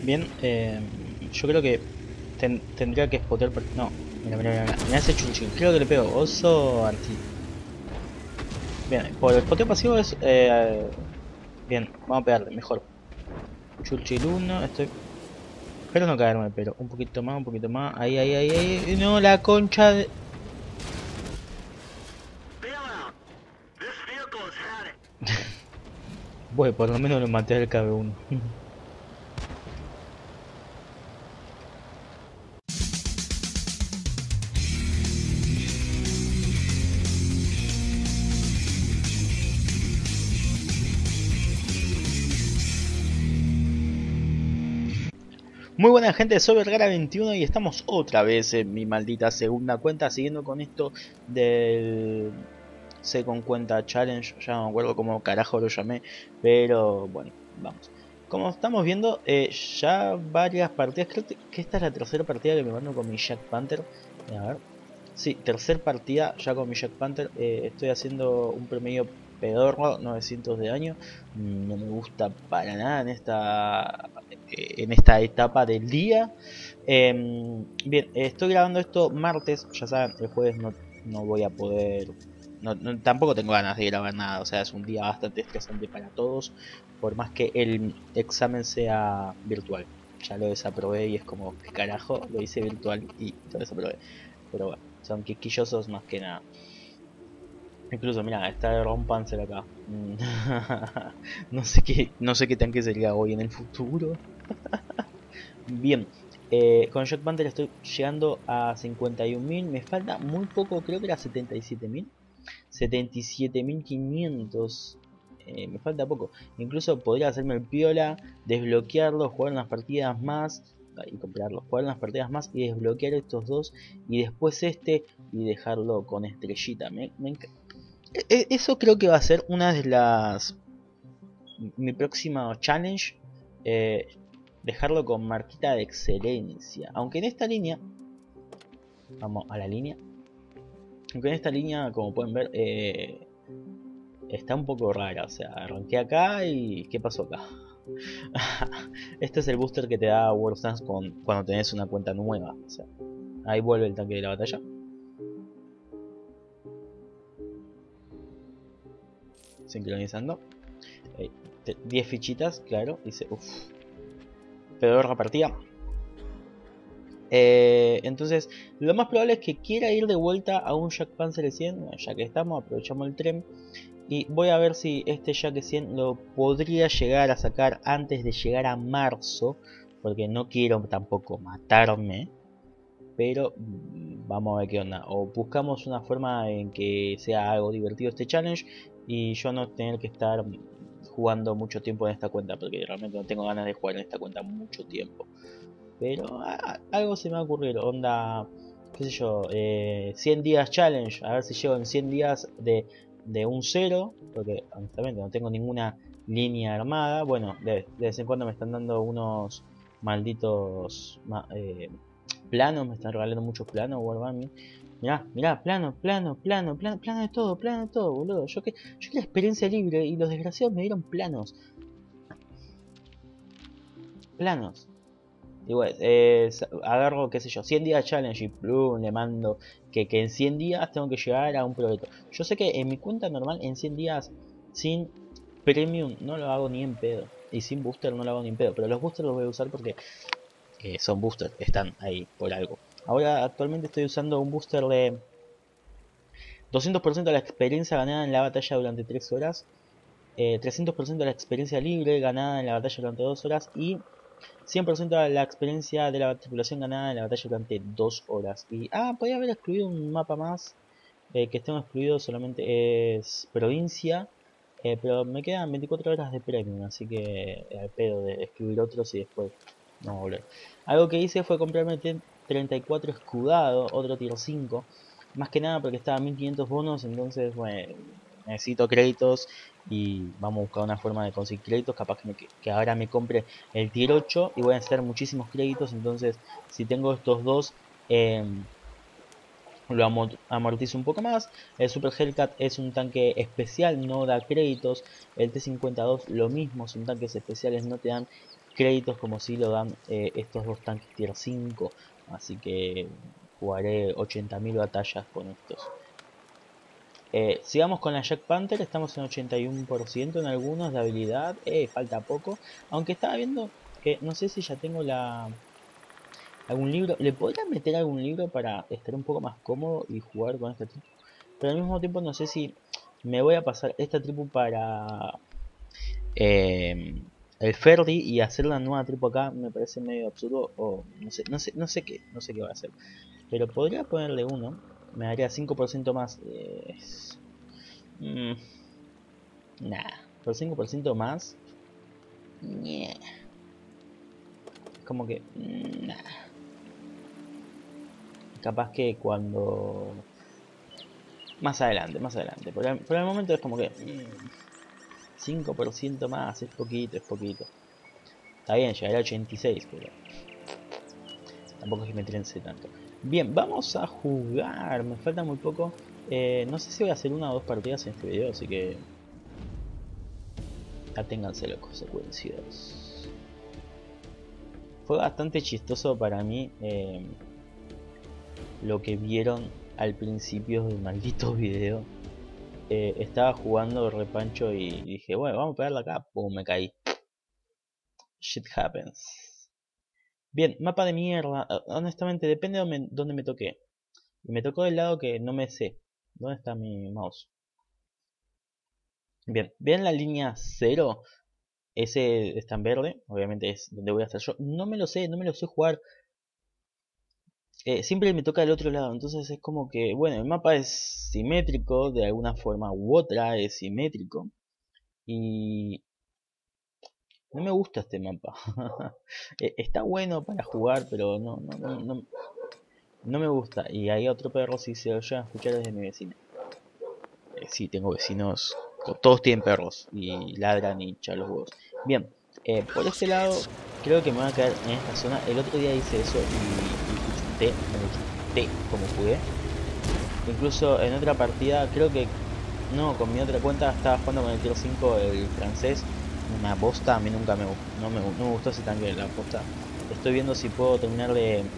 Bien, yo creo que tendría que spotear. No, mira, me hace chunchín. Creo que le pego oso anti. Bien, por el spoteo pasivo es. Bien, vamos a pegarle, mejor. Churchill 1, estoy. Espero no caerme, pero un poquito más, un poquito más. Ahí. No, la concha de. Bueno, por lo menos lo maté al KB1. Muy buena gente, soy Vergara21 y estamos otra vez en mi maldita segunda cuenta, siguiendo con esto del sé con cuenta challenge. Ya no me acuerdo cómo carajo lo llamé, pero bueno, vamos. Como estamos viendo, ya varias partidas, creo que esta es la tercera partida que me mando con mi Jack Panther. A ver, sí, tercer partida ya con mi Jack Panther. Estoy haciendo un promedio pedorro, 900 de daño. No me gusta para nada en esta etapa del día. Bien, estoy grabando esto martes, ya saben, el jueves no voy a poder. Tampoco tengo ganas de grabar nada, o sea, es un día bastante estresante para todos, por más que el examen sea virtual. Ya lo desaprobé y es como, ¿qué carajo? Lo hice virtual y lo desaprobé. Pero bueno, son quisquillosos más que nada. Incluso, mira, está el Ron Panzer acá. No sé qué tanque sería hoy en el futuro. Bien, con Jack Panther estoy llegando a 51.000. Me falta muy poco, creo que era 77.000. 77.500. Me falta poco. Incluso podría hacerme el piola, desbloquearlo, jugar unas partidas más y comprarlo, jugar unas partidas más y desbloquear estos dos y después este y dejarlo con estrellita. Eso creo que va a ser una de las mi próxima challenge. Dejarlo con marquita de excelencia, aunque en esta línea vamos a la línea. Aunque en esta línea, como pueden ver, está un poco rara. O sea, arranqué acá y ¿qué pasó acá? Este es el booster que te da World Dance cuando tenés una cuenta nueva. O sea, ahí vuelve el tanque de la batalla. Sincronizando. 10 fichitas, claro. Dice, uff. Peor repartida. Entonces, lo más probable es que quiera ir de vuelta a un Jack Panzer 100. Bueno, ya que estamos, aprovechamos el tren. Y voy a ver si este Jack 100 lo podría llegar a sacar antes de llegar a marzo. Porque no quiero tampoco matarme. Pero vamos a ver qué onda. O buscamos una forma en que sea algo divertido este challenge. Y yo no tener que estar jugando mucho tiempo en esta cuenta. Porque realmente no tengo ganas de jugar en esta cuenta mucho tiempo. Pero algo se me va a ocurrir. Onda, qué sé yo, 100 días challenge. A ver si llego en 100 días de un 0, porque honestamente no tengo ninguna línea armada. Bueno, de vez en cuando me están dando unos malditos planos, me están regalando muchos planos, Wargaming. Mirá, plano de todo, boludo. Yo quería experiencia libre y los desgraciados me dieron planos. Y bueno, agarro, qué sé yo, 100 días challenge y plum, le mando que en 100 días tengo que llegar a un proyecto. Yo sé que en mi cuenta normal, en 100 días, sin premium, no lo hago ni en pedo. Y sin booster no lo hago ni en pedo. Pero los boosters los voy a usar porque son boosters, están ahí por algo. Ahora, actualmente estoy usando un booster de 200% de la experiencia ganada en la batalla durante 3 horas. 300% de la experiencia libre ganada en la batalla durante 2 horas. Y 100% de la experiencia de la tripulación ganada en la batalla durante 2 horas. Y podía haber excluido un mapa más. Que estén excluidos solamente es provincia. Pero me quedan 24 horas de premium. Así que al pedo de excluir otros y después no volver. Algo que hice fue comprarme 34 escudado, otro tier 5. Más que nada porque estaba a 1500 bonos. Entonces, bueno, necesito créditos. Y vamos a buscar una forma de conseguir créditos. Capaz que ahora me compre el tier 8 y voy a necesitar muchísimos créditos. Entonces, si tengo estos dos, lo amortizo un poco más. El Super Hellcat es un tanque especial, no da créditos. El T-52 lo mismo, son tanques especiales, no te dan créditos como si lo dan estos dos tanques tier 5. Así que jugaré 80.000 batallas con estos. Sigamos con la Jack Panther, estamos en 81% en algunos de habilidad, falta poco. Aunque estaba viendo que no sé si ya tengo algún libro. Le podría meter algún libro para estar un poco más cómodo y jugar con esta tribu. Pero al mismo tiempo no sé si me voy a pasar esta tribu para el ferry y hacer la nueva tribu acá. Me parece medio absurdo. O no sé qué va a hacer. Pero podría ponerle uno. Me daría 5% más. Mm, nah, por 5% más. Ñe. Como que. Nah. Capaz que cuando. Más adelante, más adelante. Por el momento es como que. 5% más, es poquito, es poquito. Está bien, llegaré a 86, pero tampoco es que me trense tanto. Bien, vamos a jugar. Me falta muy poco. No sé si voy a hacer una o dos partidas en este video, así que aténganse las consecuencias. Fue bastante chistoso para mí lo que vieron al principio del maldito video. Estaba jugando repancho y dije, bueno, vamos a pegarla acá. Pum, me caí. Shit happens. Bien, mapa de mierda. Honestamente, depende de dónde me toque. Y me tocó del lado que no me sé. ¿Dónde está mi mouse? Bien, ¿ven la línea 0? Ese está en verde. Obviamente es donde voy a estar yo. No me lo sé, no me lo sé jugar. Siempre me toca del otro lado. Entonces es como que, bueno, el mapa es simétrico. De alguna forma u otra es simétrico. Y no me gusta este mapa. Está bueno para jugar, pero no me gusta. Y hay otro perro, si se lo llevan a escuchar, desde mi vecina. Sí, tengo vecinos, todos tienen perros y ladran y echan los huevos. Bien, por este lado creo que me voy a quedar en esta zona. El otro día hice eso y me chuté como pude. Incluso en otra partida, creo que no, con mi otra cuenta estaba jugando con el tier 5 el francés. Una bosta, a mí nunca no me gustó ese tanque, la posta. Estoy viendo si puedo terminar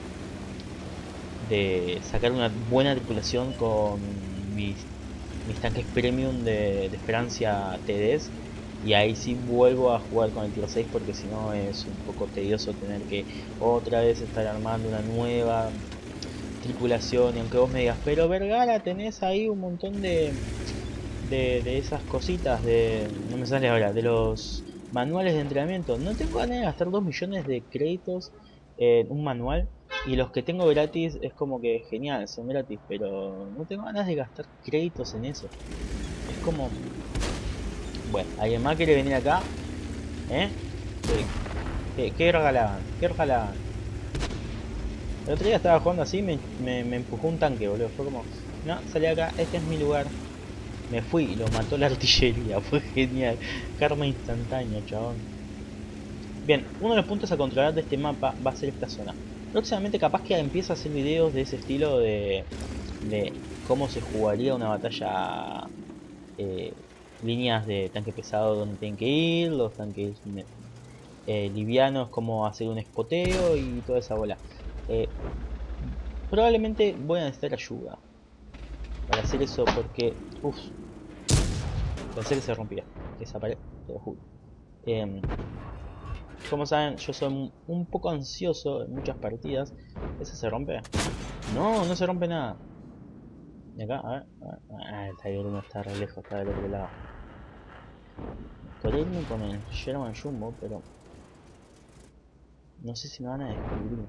de sacar una buena tripulación con mis tanques premium de Francia TDs. Y ahí sí vuelvo a jugar con el tier 6 porque si no es un poco tedioso tener que otra vez estar armando una nueva tripulación. Y aunque vos me digas, pero Vergara, tenés ahí un montón de esas cositas de... No me sale ahora, de los manuales de entrenamiento. No tengo ganas de gastar 2 millones de créditos en un manual. Y los que tengo gratis es como que genial, son gratis. Pero no tengo ganas de gastar créditos en eso. Es como... Bueno, ¿alguien más quiere venir acá? ¿Eh? ¿Qué regalaban? ¿Qué regalaban? El otro día estaba jugando así, me empujó un tanque, boludo. Fue como, no, salí acá, este es mi lugar. Me fui y lo mató la artillería, fue genial. Karma instantáneo, chabón. Bien, uno de los puntos a controlar de este mapa va a ser esta zona. Próximamente capaz que empiece a hacer videos de ese estilo de cómo se jugaría una batalla, eh, líneas de tanque pesado donde tienen que ir, los tanques livianos, cómo hacer un espoteo y toda esa bola. Eh, Probablemente voy a necesitar ayuda para hacer eso porque, uff, pensé que se rompía esa pared, te lo juro. Em, Como saben, yo soy un poco ansioso en muchas partidas. ¿Ese se rompe? No, no se rompe nada. Y acá, a ver, a ver. Ah, el Tiger 1 está re lejos, está del otro lado. Podría irme con el Sherman Jumbo, pero no sé si me van a descubrir.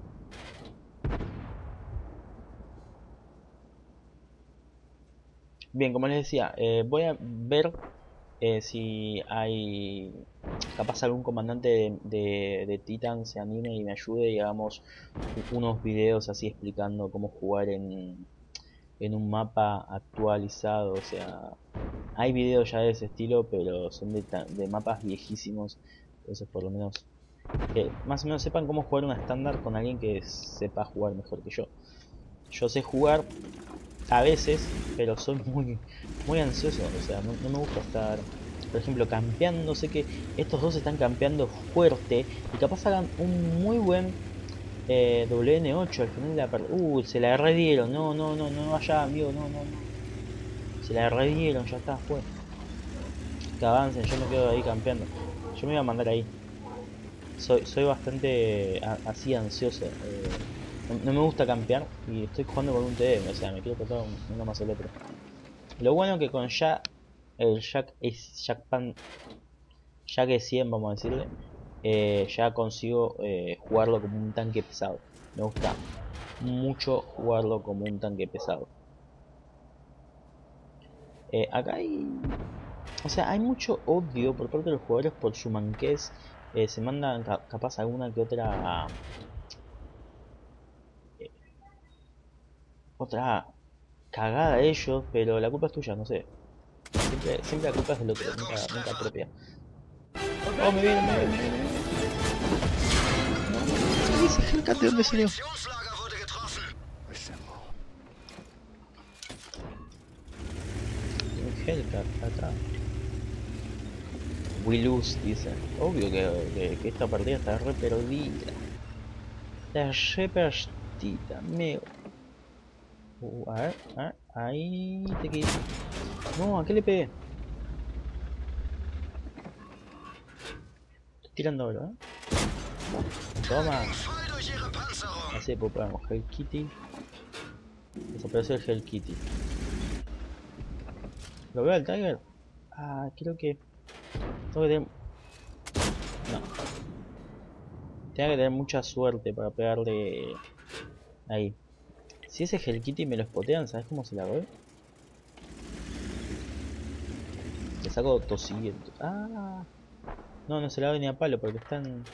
Bien, como les decía, voy a ver si hay capaz algún comandante de Titan se anime y me ayude y hagamos unos videos así explicando cómo jugar en un mapa actualizado. O sea, hay videos ya de ese estilo, pero son de mapas viejísimos. Entonces por lo menos que más o menos sepan cómo jugar una estándar con alguien que sepa jugar mejor que yo. Yo sé jugar a veces, pero soy muy ansioso. O sea, no me gusta estar por ejemplo, campeando. Sé que estos dos están campeando fuerte y capaz hagan un muy buen WN8 al final de la partida. Se la redieron. No, no, no, no vaya, amigo, no, no, no. Se la redieron, ya está, fue. Que avancen, yo me quedo ahí campeando. Yo me iba a mandar ahí. Soy bastante así ansioso. No me gusta campear y estoy jugando con un TD, o sea, me quiero tocar uno más el otro. Lo bueno que con el Jack es 100, vamos a decirle, ya consigo jugarlo como un tanque pesado. Me gusta mucho jugarlo como un tanque pesado. Acá hay... O sea, hay mucho odio por parte de los jugadores por su manquez. Se mandan capaz alguna que otra cagada de ellos, pero la culpa es tuya, no sé. Siempre la culpa es del otro, nunca propia. Oh, me viene, me viene, me viene. No, ese Hellcat de dónde salió. Un Hellcat acá. We lose, dice. Obvio que esta partida está re perdida. Está re perdida, amigo. A ver, ahí te quedé. No, ¿a qué le pegué? Estoy tirando ahora, Toma. Así popamos Hell Kitty. Desapareció el Hell Kitty. ¿Lo veo al Tiger? Creo que... Tengo que tener... No. Tengo que tener mucha suerte para pegarle... Ahí. Si ese Hell Kitty me lo spotean, ¿sabes cómo se la doy? Le saco tosiguiento. No, no se la doy ni a palo porque están...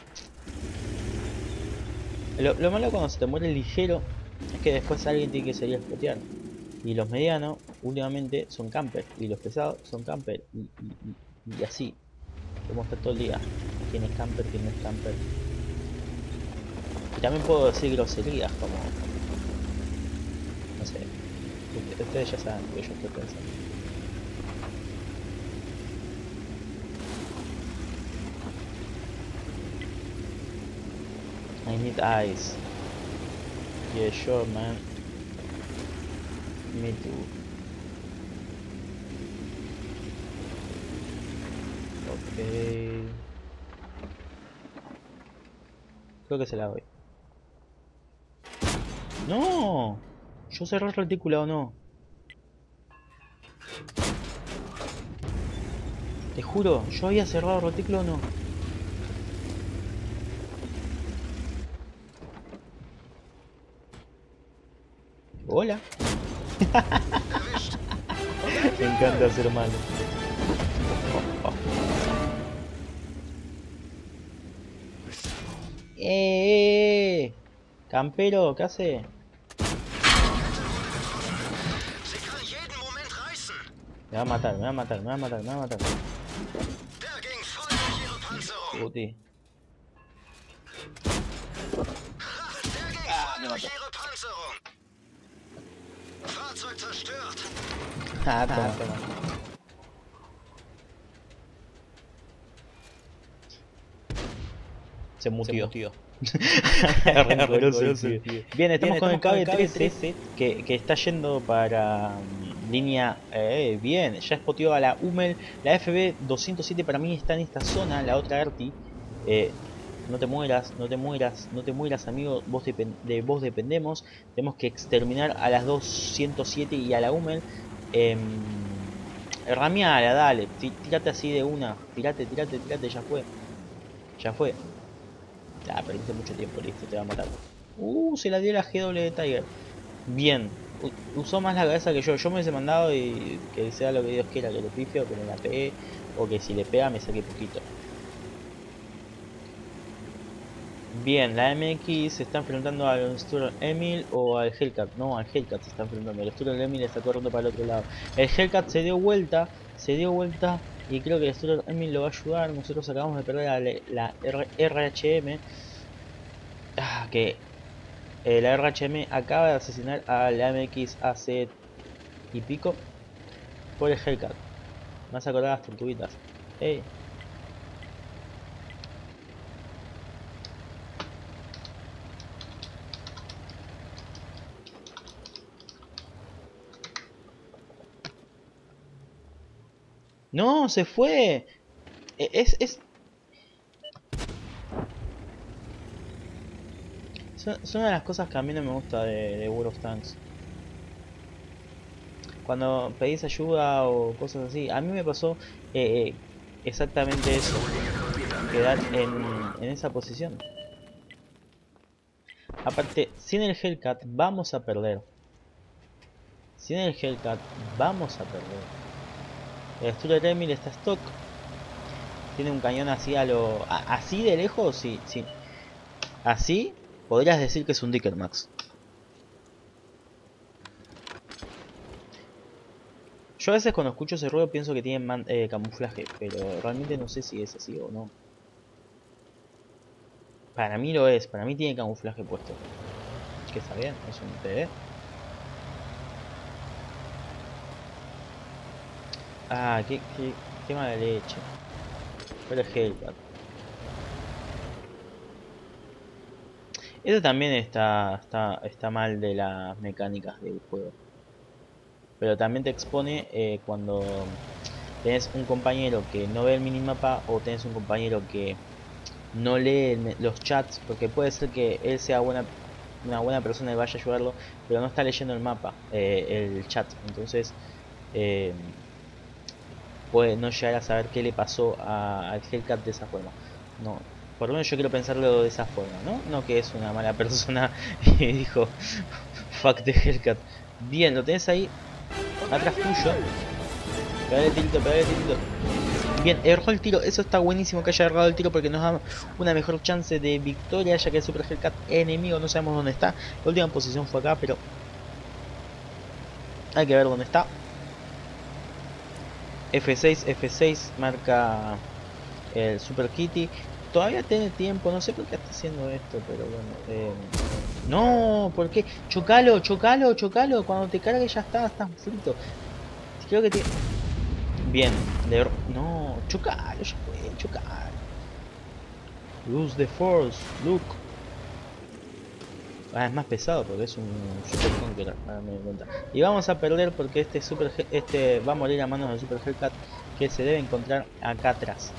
Lo malo cuando se te muere el ligero es que después alguien tiene que salir a spotear. Y los medianos últimamente son camper. Y los pesados son camper. Y así. Como está todo el día. Quién es camper, quién no es camper. Y también puedo decir groserías como... No sé. Ustedes ya saben lo que yo estoy pensando. I need eyes. Yeah, sure, man. Me too. Ok. Creo que se la doy. ¡No! Yo cerré el retícula o no. Te juro, yo había cerrado el retículo o no. Hola. Me encanta ser malo. Campero, ¿qué hace? Me va a matar, me va a matar, me va a matar, me va a matar. Puti. Me mató. Toma. Se mutió. Bien, estamos con el KB-13 que está yendo para línea... bien, ya spoteó a la Hummel. La FB-207 para mí está en esta zona, la otra Arti. No te mueras, no te mueras, no te mueras, amigo. De vos dependemos. Tenemos que exterminar a las 207 y a la Hummel. Rameala, dale. Tírate así de una. Tírate, ya fue. Ya fue. Ya, perdiste mucho tiempo, listo, te va a matar. Se la dio la GW de Tiger. Bien. Usó más la cabeza que yo. Yo me hubiese mandado y que sea lo que Dios quiera, que le pifie o que me la pegue. O que si le pega me saque poquito. Bien, la MX se está enfrentando al Sturm Emil o al Hellcat. No, al Hellcat se está enfrentando. El Sturm Emil está corriendo para el otro lado. El Hellcat se dio vuelta. Y creo que el Sturm Emil lo va a ayudar. Nosotros acabamos de perder la RHM. Que la RHM acaba de asesinar a la MX AC y pico por el Hellcat. Me vas a acordar las tortuguitas. Ey. No, se fue. Son una de las cosas que a mí no me gusta de World of Tanks. Cuando pedís ayuda o cosas así, a mí me pasó eh, eh, exactamente eso, quedar en esa posición. Aparte, sin el Hellcat vamos a perder. Sin el Hellcat vamos a perder. El Sturger Emil está stock. Tiene un cañón así así de lejos, sí, sí. Así podrías decir que es un Dicker Max. Yo a veces cuando escucho ese ruido pienso que tienen camuflaje, pero realmente no sé si es así o no. Para mí lo es, para mí tiene camuflaje puesto. Que está bien, es un TD. Ah, qué mala leche. Pero es Hellcat. Eso también está mal de las mecánicas del juego. Pero también te expone cuando tenés un compañero que no ve el minimapa o tenés un compañero que no lee los chats, porque puede ser que él sea una buena persona y vaya a ayudarlo, pero no está leyendo el mapa, el chat. Entonces eh, puede no llegar a saber qué le pasó al Hellcat de esa forma. No, por lo menos yo quiero pensarlo de esa forma, ¿no? No que es una mala persona y dijo fuck the Hellcat. Bien, lo tenés ahí atrás tuyo. Pegale tirito, pegale tirito. Bien, erró el tiro. Eso está buenísimo que haya errado el tiro porque nos da una mejor chance de victoria, ya que el Super Hellcat enemigo no sabemos dónde está. La última posición fue acá, pero hay que ver dónde está. F6, F6 marca el Super Kitty. Todavía tiene tiempo, no sé por qué está haciendo esto, pero bueno. No, ¿por qué? Chocalo, chocalo, chocalo. Cuando te cargue ya está, estás frito. Creo que tiene... Bien, no, chocalo, ya fue, chocalo. Use the force, look. Ah, es más pesado porque es un Super Conqueror, ahora me doy cuenta. Y vamos a perder porque este va a morir a manos del Super Hellcat, que se debe encontrar acá atrás.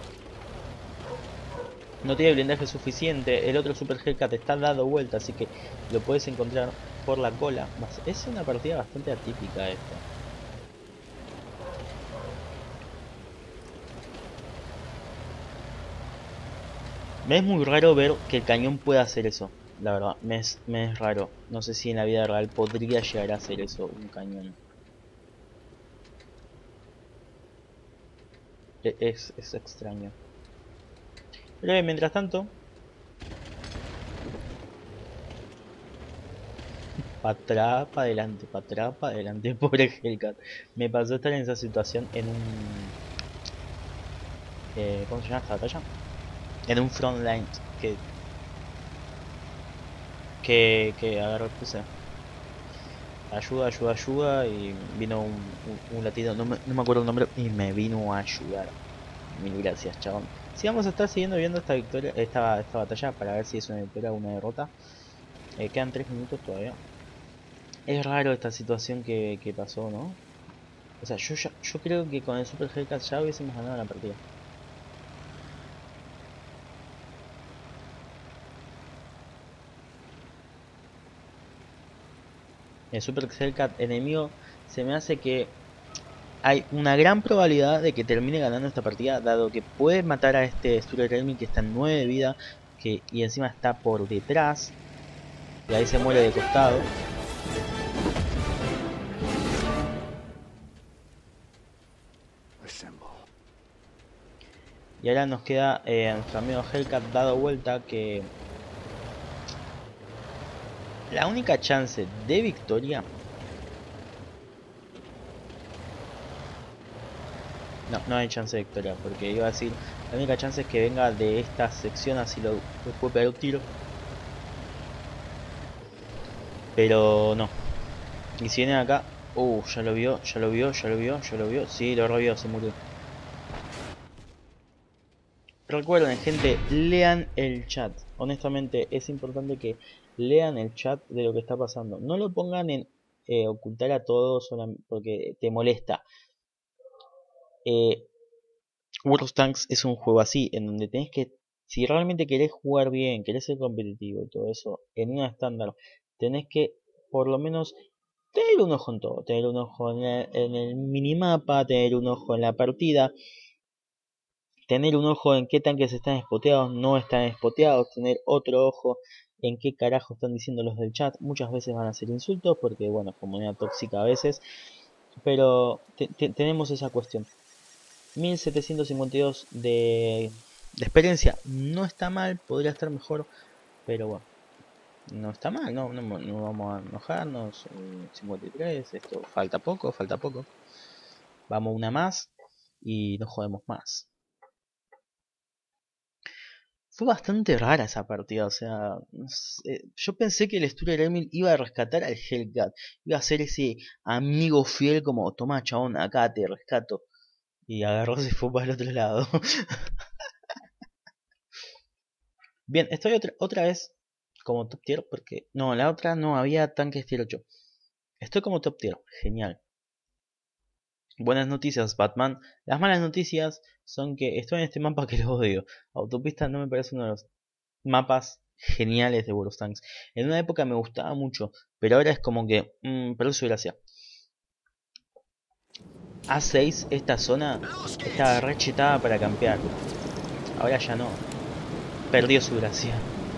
No tiene blindaje suficiente, el otro Super Hellcat está dado vuelta, así que lo puedes encontrar por la cola. Es una partida bastante atípica esta. Me es muy raro ver que el cañón pueda hacer eso, la verdad, me es raro. No sé si en la vida real podría llegar a hacer eso un cañón. Es extraño. Pero mientras tanto, para atrás, para atrás, para adelante, pobre Hellcat. Me pasó estar en esa situación en un... ¿cómo se llama esta batalla? En un frontline que agarró, puse ayuda, ayuda, ayuda y vino un latino, no me acuerdo el nombre, y me vino a ayudar. Mil gracias, chabón. Si vamos a estar siguiendo viendo esta victoria, esta batalla para ver si es una victoria o una derrota. Quedan 3 minutos todavía. Es raro esta situación que pasó, ¿no? O sea, yo creo que con el Super Hellcat ya hubiésemos ganado la partida. El Super Hellcat enemigo se me hace que hay una gran probabilidad de que termine ganando esta partida, dado que puede matar a este Sturger Enemy que está en 9 de vida y encima está por detrás. Y ahí se muere de costado. Y ahora nos queda nuestro amigo Hellcat dado vuelta, que la única chance de victoria... No hay chance de victoria, porque iba a decir, la única chance es que venga de esta sección, así lo puede pegar un tiro. Pero no. Y si viene acá, ya lo vio, ya lo vio, ya lo vio, ya lo vio. Sí, lo revió, se murió. Recuerden, gente, lean el chat. Honestamente, es importante que lean el chat de lo que está pasando. No lo pongan en ocultar a todos porque te molesta. World of Tanks es un juego así, en donde tenés que, si realmente querés jugar bien, querés ser competitivo y todo eso, en una estándar, tenés que por lo menos tener un ojo en todo, tener un ojo en el minimapa, tener un ojo en la partida, tener un ojo en qué tanques están spoteados, no están spoteados, tener otro ojo en qué carajo están diciendo los del chat. Muchas veces van a ser insultos porque, bueno, comunidad tóxica a veces, pero tenemos esa cuestión. 1752 de experiencia, no está mal, podría estar mejor, pero bueno, no está mal, no vamos a enojarnos. 53, esto falta poco, vamos una más y no jodemos más. Fue bastante rara esa partida, o sea, no sé, yo pensé que el Stuart Emil iba a rescatar al Hellcat, iba a ser ese amigo fiel como, toma chabón, acá te rescato, y agarró y se fue para el otro lado. Bien, estoy otra vez como top tier porque... No, la otra no había tanques tier 8. Estoy como top tier, genial. Buenas noticias, Batman. Las malas noticias son que estoy en este mapa que lo odio. Autopista no me parece uno de los mapas geniales de World of Tanks. En una época me gustaba mucho, pero ahora es como que... perdió su gracia. A6, esta zona estaba rechetada para campear. Ahora ya no. Perdió su gracia.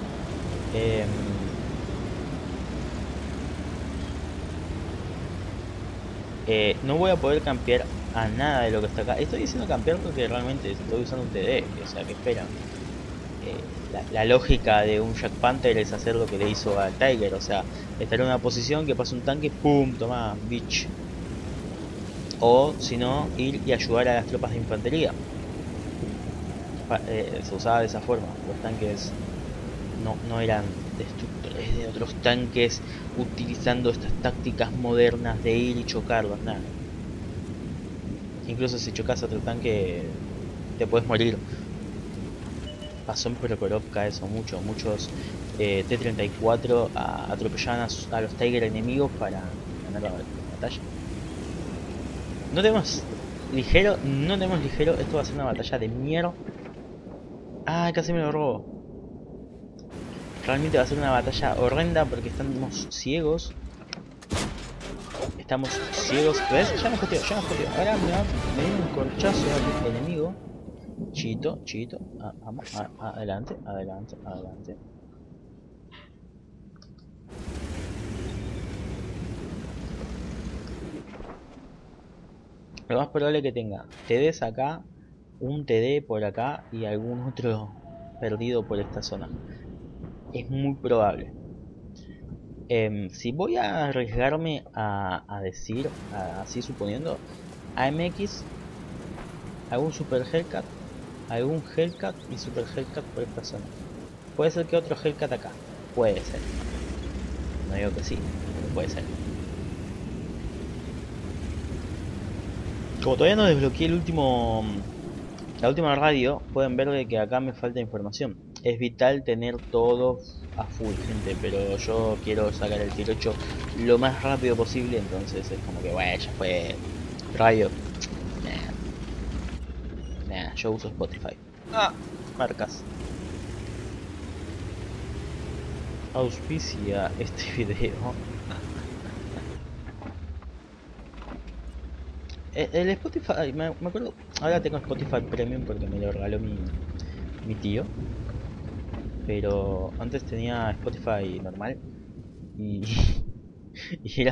No voy a poder campear a nada de lo que está acá. Estoy diciendo campear porque realmente estoy usando un TD, o sea, que esperan. La lógica de un Jack Panther es hacer lo que le hizo al Tiger, o sea, estar en una posición que pasa un tanque, ¡pum! Toma, bitch. O, si no, ir y ayudar a las tropas de infantería. Se usaba de esa forma. Los tanques no eran destructores de otros tanques utilizando estas tácticas modernas de ir y chocarlos, nada. Incluso si chocas a otro tanque te puedes morir. Pasó en Prokhorovka eso mucho, muchos T-34 atropellaban a los Tiger enemigos para ganar la batalla. No tenemos ligero, esto va a ser una batalla de mierda. Ah, casi me lo robo. Realmente va a ser una batalla horrenda porque estamos ciegos. ¿Ves? Ya me jodeo. Ahora me viene un corchazo al enemigo. Chito. Vamos, adelante. Lo más probable es que tenga TDs acá, un TD por acá y algún otro perdido por esta zona. Es muy probable. Si voy a arriesgarme a decir, así suponiendo, AMX, algún Super Hellcat, algún Hellcat y Super Hellcat por esta zona. Puede ser que otro Hellcat acá. Puede ser. No digo que sí, pero puede ser. Como todavía no desbloqueé la última radio, pueden ver de que acá me falta información. Es vital tener todo a full, gente, pero yo quiero sacar el tier 8 lo más rápido posible, entonces es como que, bueno, ya fue radio. Nah, yo uso Spotify. Marcas. Auspicia este video. El Spotify, me acuerdo, ahora tengo Spotify Premium porque me lo regaló mi tío. Pero antes tenía Spotify normal y, y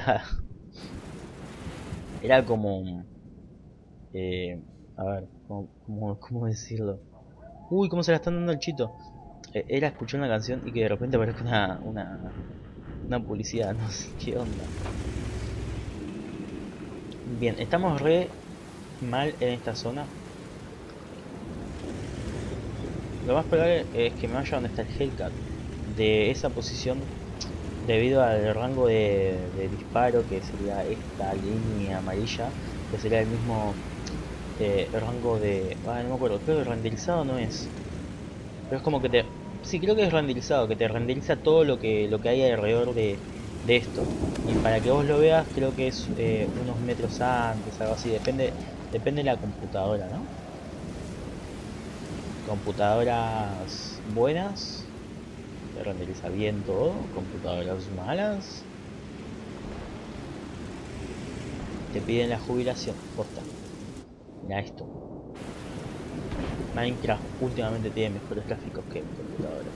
era como... a ver, ¿cómo decirlo? Uy, cómo se la están dando el chito. Era escuchar una canción y que de repente aparezca una publicidad, no sé qué onda. Bien, estamos re mal en esta zona. Lo más probable es que me vaya donde está el Hellcat de esa posición debido al rango de disparo, que sería esta línea amarilla, que sería el mismo rango de... no me acuerdo, creo que renderizado no es. Pero es como que te... Sí, creo que es renderizado, que te renderiza todo lo que hay alrededor de esto. Y para que vos lo veas, creo que es unos metros antes, algo así. Depende de la computadora, ¿no? Computadoras buenas, te renderiza bien todo. Computadoras malas, te piden la jubilación. Posta. Mira esto. Minecraft últimamente tiene mejores gráficos que computadora.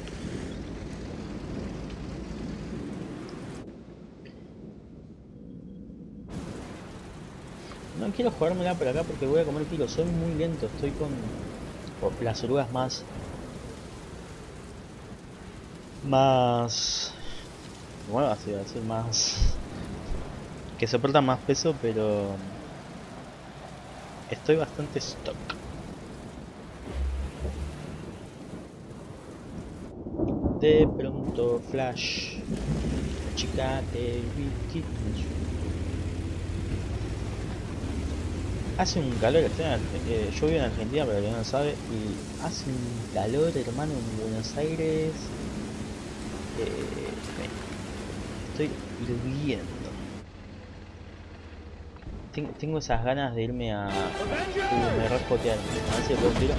No quiero jugármela por acá porque voy a comer kilo. Soy muy lento. Estoy con las orugas más bueno, así va a ser más que soportan más peso, pero estoy bastante stock. De pronto Flash, la chica de Wiki. Hace un calor extremo. Yo vivo en Argentina, pero que no sabe, y hace un calor, hermano, en Buenos Aires. Estoy hirviendo. Tengo esas ganas de irme a... me respotearon. A ver si le puedo un tiro.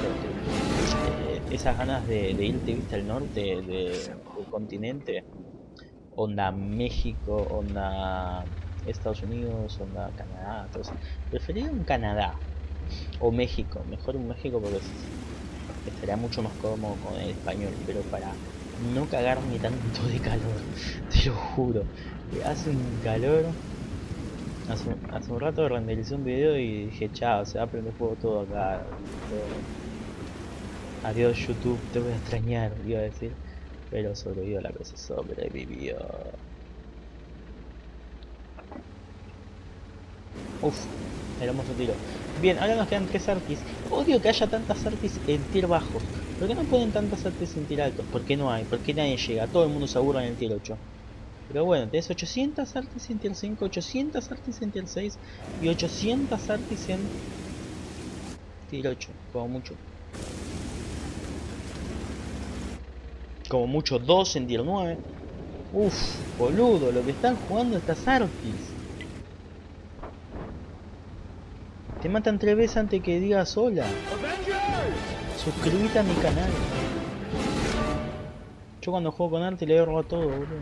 Esas ganas de irte, viste, al norte del continente. Onda México, onda Estados Unidos, onda Canadá. Todo eso. Preferiría un Canadá o México. Mejor un México porque estaría mucho más cómodo con el español. Pero para no cagarme tanto de calor, te lo juro. Hace un calor. Hace un rato rendericé un video y dije, chao, se va a prender fuego todo acá. Adiós YouTube, te voy a extrañar, iba a decir. Pero sobrevivió la cosa, sobrevivió. Uf, hermoso tiro. Bien, ahora nos quedan 3 artis. Odio que haya tantas artis en tier bajos. ¿Por qué no ponen tantas artis en tier altos? ¿Por qué no hay? ¿Por qué nadie llega? Todo el mundo se aburre en el tier 8. Pero bueno, tenés 800 artis en tier 5, 800 artis en tier 6 y 800 artis en tier 8, como mucho. Como mucho 2 en tier 9. Uff, boludo, lo que están jugando estas artis. Te matan 3 veces antes que digas hola. Suscríbete a mi canal. Yo cuando juego con arte le erro a todo, boludo.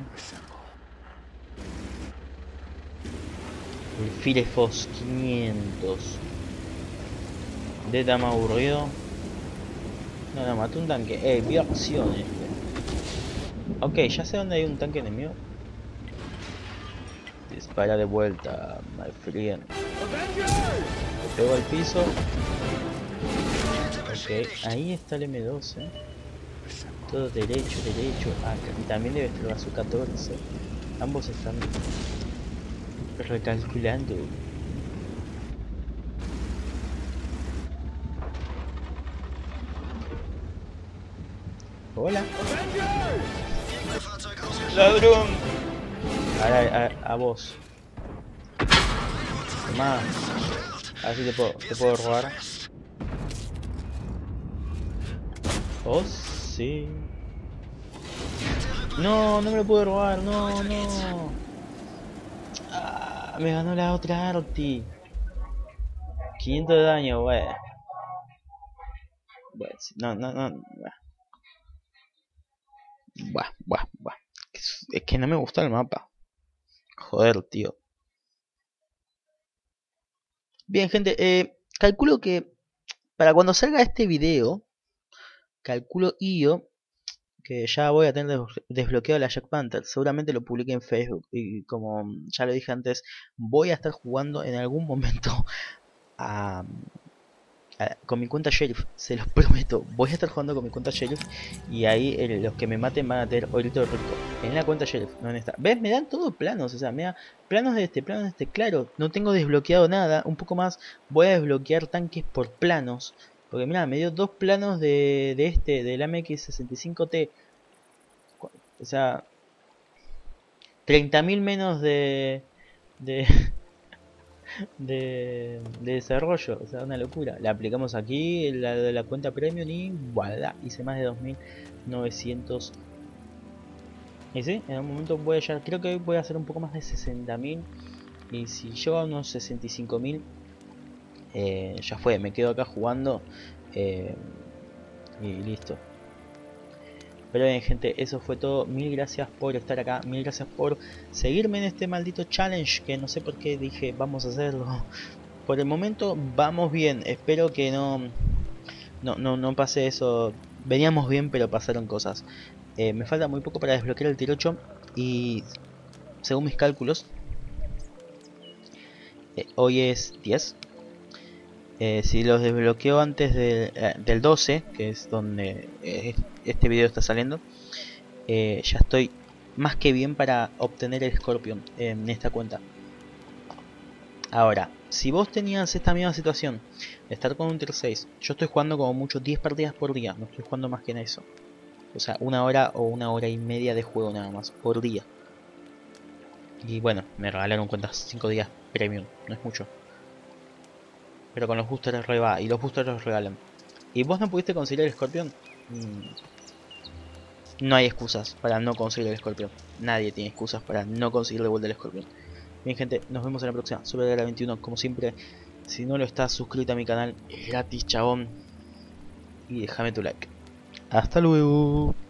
El Firefox 500. De tan aburrido. No, mató un tanque. Vio acción este. Ok, ya sé dónde hay un tanque enemigo. Dispara de vuelta, my friend. Le pego al piso. Ok, ahí está el M2, Todo derecho, derecho. Acá. Y también debe estar su 14. Ambos están recalculando. Hola. Ladrón. A vos. Tomá. A ver si te puedo robar. Oh, sí. No, no me lo puedo robar. No, no. Me ganó la otra arti. 500 de daño, wey. Bueno, no, no, no. Buah. Es que no me gusta el mapa. Joder, tío. Bien, gente. Calculo que para cuando salga este video, calculo yo que ya voy a tener desbloqueado la Jack Panther. Seguramente lo publiqué en Facebook. Y como ya lo dije antes, voy a estar jugando en algún momento a, con mi cuenta Sheriff, se los prometo. Voy a estar jugando con mi cuenta Sheriff y ahí los que me maten van a tener orito rico. En la cuenta Sheriff, no en esta. ¿Ves? Me dan todos planos, o sea, me da planos de este, planos de este. Claro, no tengo desbloqueado nada. Un poco más, voy a desbloquear tanques por planos. Porque mira, me dio 2 planos de este, del MX65T. O sea, 30.000 menos de de desarrollo, o sea, una locura. La aplicamos aquí, la de la cuenta premium y voilà, hice más de 2900. Y sí, en un momento voy a ya, creo que voy a hacer un poco más de 60.000. Y si llego a unos 65.000, ya fue, me quedo acá jugando eh, y listo. Pero bien, gente, eso fue todo. Mil gracias por estar acá, mil gracias por seguirme en este maldito challenge que no sé por qué dije vamos a hacerlo. Por el momento vamos bien, espero que no pase eso. Veníamos bien, pero pasaron cosas. Me falta muy poco para desbloquear el tier 8 y según mis cálculos, hoy es 10. Si los desbloqueo antes del 12, que es donde este video está saliendo, ya estoy más que bien para obtener el Scorpion en esta cuenta. Ahora, si vos tenías esta misma situación de estar con un tier 6, yo estoy jugando como mucho 10 partidas por día, no estoy jugando más que en eso. O sea, una hora o una hora y media de juego nada más por día. Y bueno, me regalaron cuentas 5 días premium, no es mucho. Pero con los boosters re va, y los boosters los regalan. ¿Y vos no pudiste conseguir el Scorpion? No hay excusas para no conseguir el Scorpion. Nadie tiene excusas para no conseguir de vuelta el Scorpion. Bien, gente, nos vemos en la próxima. Sobre la 21, como siempre. Si no lo estás, suscríbete a mi canal. Es gratis, chabón. Y déjame tu like. Hasta luego.